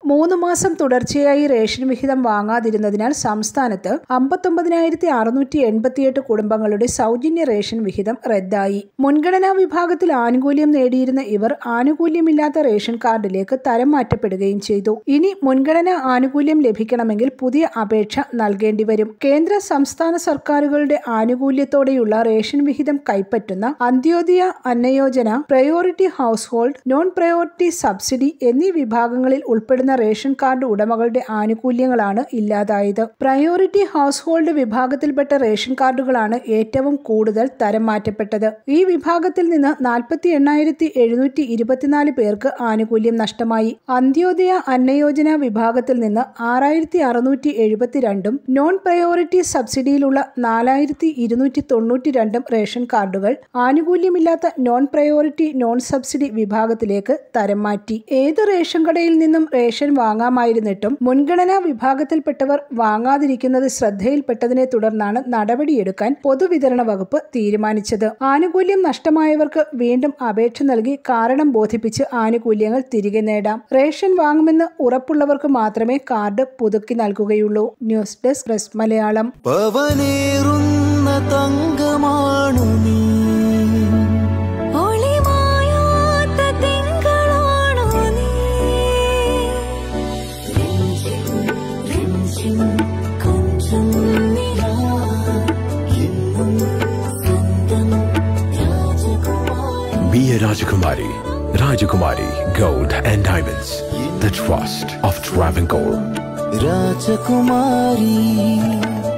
3 മാസം തുടർച്ചയായി റേഷൻ വിഹിതം വാങ്ങാതിരുന്നതിനാൽ സംസ്ഥാനത്ത് 59,688 കുടുംബങ്ങളുടെ സൗജന്യ റേഷൻ വിഹിതം റദ്ദായി. മുൻഗണനാ വിഭാഗത്തിൽ ആനുകൂല്യം നേടിയിരുന്ന ഇവർ ആനുകൂല്യമില്ലാത്ത റേഷൻ കാർഡിലേക്ക് തരം മാറ്റപ്പെടുകയും ചെയ്തു. ഇനി മുൻഗണനാ ആനുകൂല്യം ലഭിക്കണമെങ്കിൽ പുതിയ അപേക്ഷ നൽകേണ്ടി വരും. കേന്ദ്ര സംസ്ഥാന സർക്കാരുകളുടെ ആനുകൂല്യത്തോടെയുള്ള റേഷൻ വിഹിതം കൈപ്പറ്റുന്ന Antyodaya Annayojana, priority household, non priority subsidy എന്നീ വിഭാഗങ്ങളിൽ ഉൾപ്പെടുന്ന റേഷൻ കാർഡ് ഉടമകളുടെ ആനുകൂല്യങ്ങളാണ് ഇല്ലാതായത്. പ്രയോറിറ്റി ഹൗസ് ഹോൾഡ് വിഭാഗത്തിൽപ്പെട്ട റേഷൻ കാർഡുകളാണ് ഏറ്റവും കൂടുതൽ തരം മാറ്റപ്പെട്ടത്. ഈ വിഭാഗത്തിൽ നിന്ന് 48,724 പേർക്ക് ആനുകൂല്യം നഷ്ടമായി. അന്ത്യോദയ അന്നയോജന വിഭാഗത്തിൽ നിന്ന് 6,672 നോൺ പ്രയോറിറ്റി സബ്സിഡിയിലുള്ള 4,292 റേഷൻ കാർഡുകൾ ആനുകൂല്യമില്ലാത്ത നോൺ പ്രയോറിറ്റി നോൺ സബ്സിഡി വിഭാഗത്തിലേക്ക് തരം മാറ്റി. ഏത് റേഷൻ കടയിൽ നിന്നും റേഷൻ വാങ്ങാമായിരുന്നിട്ടും മുൻഗണനാ വിഭാഗത്തിൽപ്പെട്ടവർ വാങ്ങാതിരിക്കുന്നത് ശ്രദ്ധയിൽപ്പെട്ടതിനെ തുടർന്നാണ് നടപടിയെടുക്കാൻ പൊതുവിതരണ വകുപ്പ് തീരുമാനിച്ചത്. ആനുകൂല്യം നഷ്ടമായവർക്ക് വീണ്ടും അപേക്ഷ നൽകി കാരണം ബോധിപ്പിച്ച് ആനുകൂല്യങ്ങൾ തിരികെ നേടാം. റേഷൻ വാങ്ങുമെന്ന് ഉറപ്പുള്ളവർക്ക് മാത്രമേ കാർഡ് പുതുക്കി നൽകുകയുള്ളൂ. News desk press Malayalam. Be a Rajakumari. Rajakumari Gold and Diamonds. The trust of Travancore. Rajakumari.